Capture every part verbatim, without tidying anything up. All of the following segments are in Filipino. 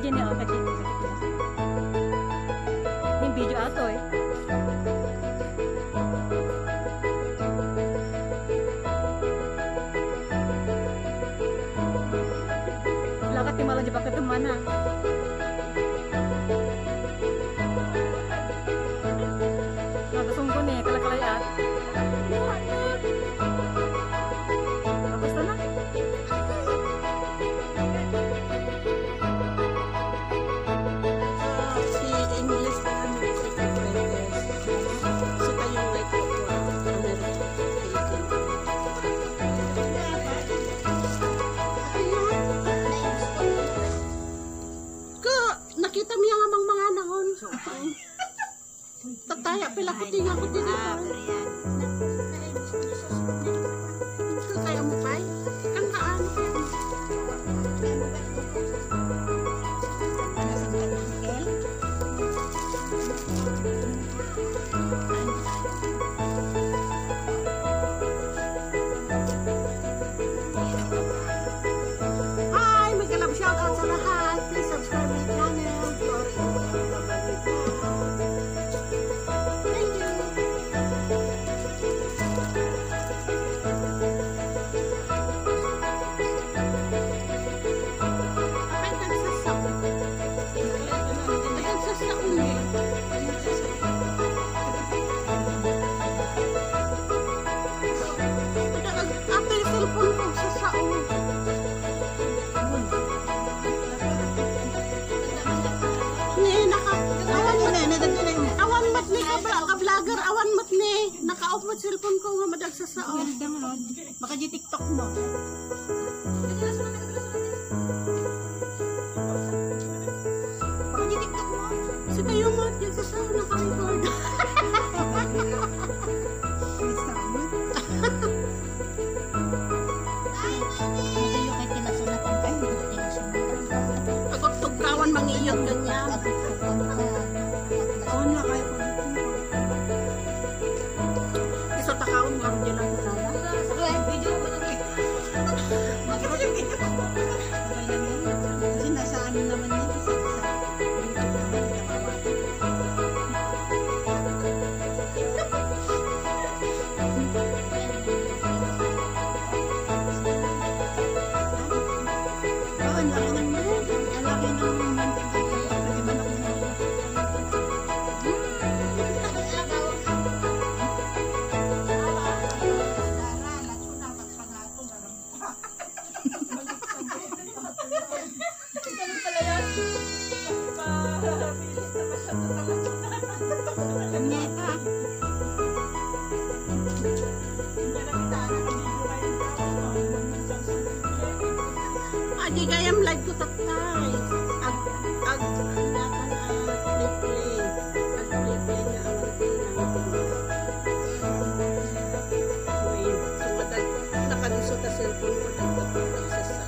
kajin niya, kajin niya. Yung video ato eh. Lakat yung malang di ba ketemana. Nagasungko nih, kalakalayat. Tapos na na. Si English na ano, si Fernandez. Si tayong like ko po, American. Ka, nakita mo yung amang mga nahon. Tataya pila ko tinga ko din ito. Kaya mo pa? Kang kaano kaya mo? Hi! Mag-alab shoutout sa lahat. Please subscribe my channel. Glory to God. Thank you. Ay, nagsasaw. Nagsasaw niya. Ate, yung cellphone ko sa sao. Ni, naka, awan mo na, awan mat ni, ka-vlogger, awan mat ni, naka-off mo cellphone ko nga madag sa sao. Baka di TikTok mo. Baka di TikTok mo. Si kayo mat, yung sa sao, naka-record. Pagod tugkawan mangiyot ganyan. Oh, na kayo po. Iso takawon nga rin lang na. Video mo na kayo. Kasi nasa ano naman yan. Isa isa. Adi gayam live ko tatay. Ag ag nakan ag play play. Ag play play na ang wait, so madag nakadiso ta cellphone ko nagtapos sa sa.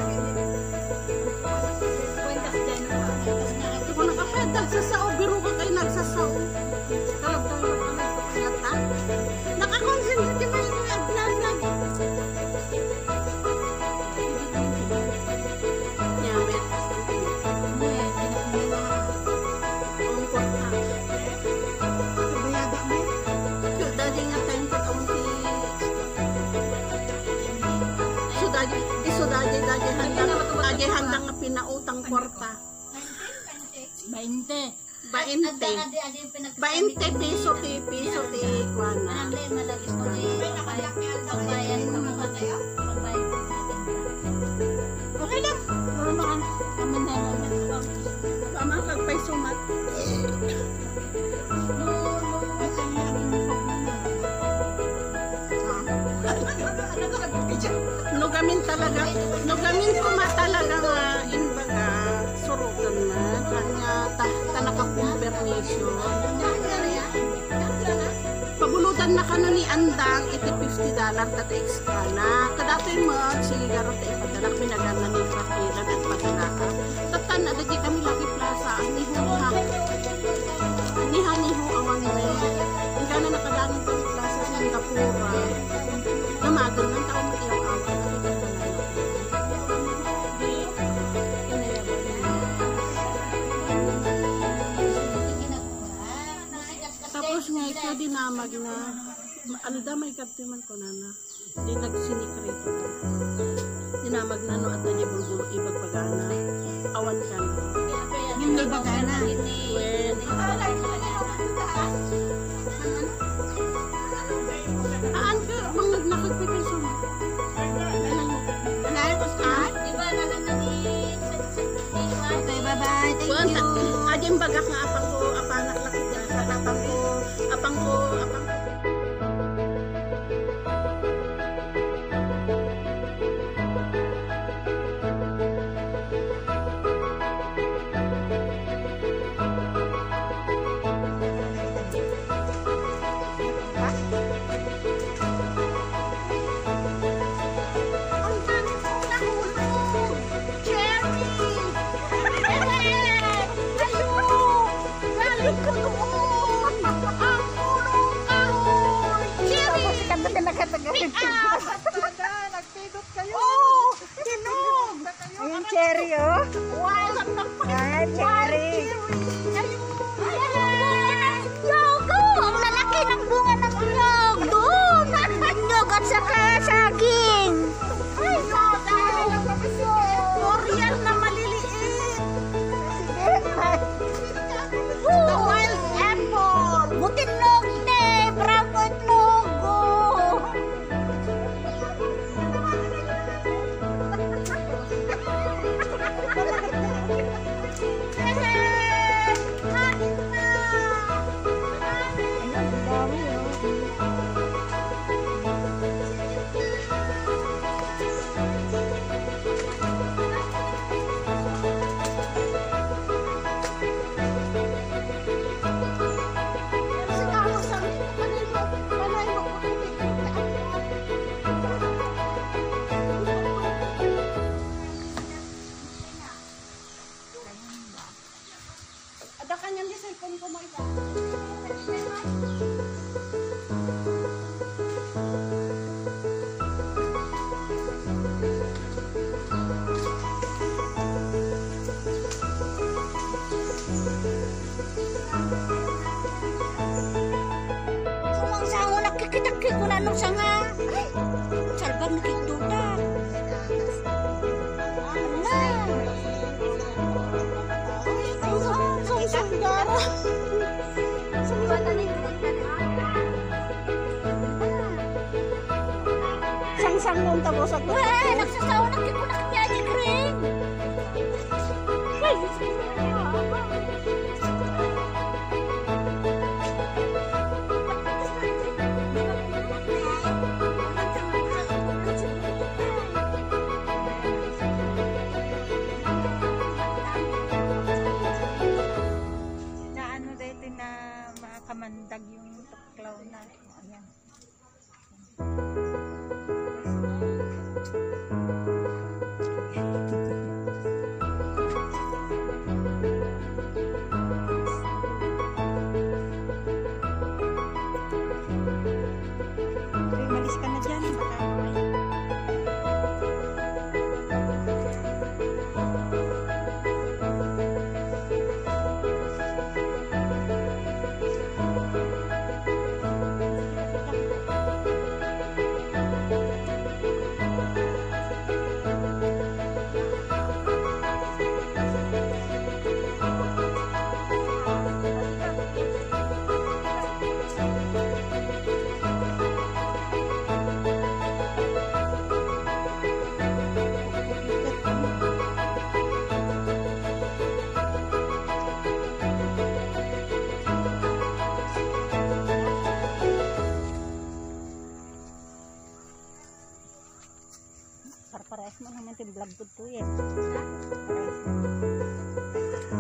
Kuwentas diyan pa. Ito nakapedag sa sao biro ko kay nagsasao. Talab-talab kami ko kayata. Naka-concentrate di man yung vlog-vlog. Iso dagi dagi handang dagi handang nga pinautang kwarta. Bainte. Bainte. Bainte piso ti piso ti kuana. Okay lang. Normal naman naman. Mama kagpay sumat. Nugamin talaga, nugamin ko matalaga nga inbaga surugan na kanya ta tanaka-confirmation. Pabuludan na kano ni Andang iti fifty dollars tata extra na. Kadatoy mo, sige garo ta ipadala pinagana ni Rafilan at padalaka. Tatan na di kami lagi plaza ang nihuha. Niha-nihu awang may. Ika na nakadagan pa plaza sa Singapura. Namagal ng taong matiyaw-awa. tinamag na ano damay kaptiman ko na na di nagsinikrito na tinamag na no at di bulbulo ibag pagana awan ka na Yung may bagana. when aan ka bang nagnakagpipiso mo Anay ko sa? Diba, nalang na ni... Okay, bye-bye. Thank Kuan you. adim bagak nga apang ko apanak laki dyan sa apang ko apang ko apang ko Ang dami kong nahulog. Cherry! Ayun! Galing ko doon! Ang punong kahoy! Cherry! Pick up! Nagpidot kayo. Oh! Hinog! Ayun, cherry, oh. Wild ang naman! Ay, cherry. Yogo! Ang lalaki ng bunga ng nyog! Doon! Nyog at saka saging! Ay, Korean na maliliit! The wild apple! Butinog ne! Brown itlog! Oh! Hehe! Kain na! Ayun, ang dami, oh. Siguro sa panay mo, panay mo ko ada kanyang di cellphone ko may Sumang sango nakikita-kik ko na nung sanga. Ay, salbag nakikituta. Ala. Ay, sumang sanggara. Sang-sang nung tapos ako. Weh, nagsasawa nakik ko nakikiyadik rin. Ay, Na ano dito na makamandag yung tuklaw na. Ayan. Uy, malis ka na dyan. Baka mamaya. Para-parehas mo naman yung vlog ko to eh. Parehas mo.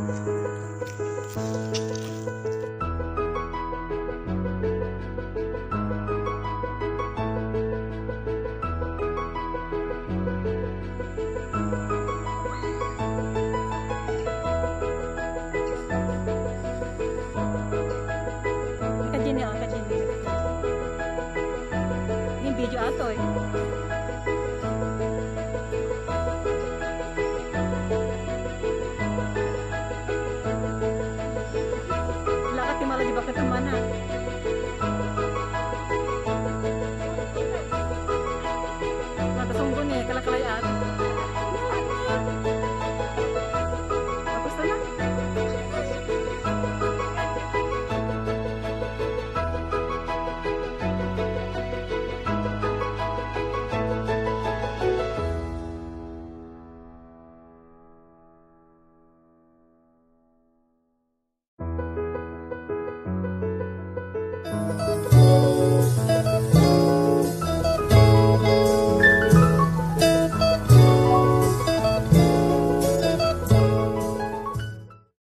Kajin niya, kajin niya. Yung video ato eh. Wala ka timala di ba ketemana?